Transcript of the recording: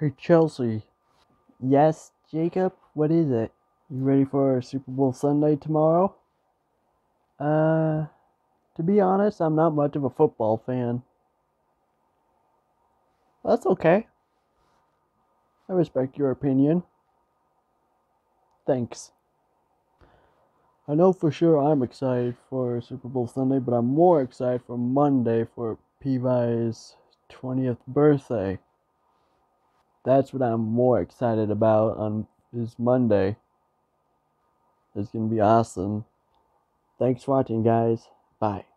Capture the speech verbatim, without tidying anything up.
Hey Chelsea. Yes, Jacob, what is it? You ready for Super Bowl Sunday tomorrow? Uh, to be honest, I'm not much of a football fan. That's okay. I respect your opinion. Thanks. I know for sure I'm excited for Super Bowl Sunday, but I'm more excited for Monday for Peavy's twentieth birthday. That's what I'm more excited about on this Monday. It's gonna be awesome. Thanks for watching, guys. Bye.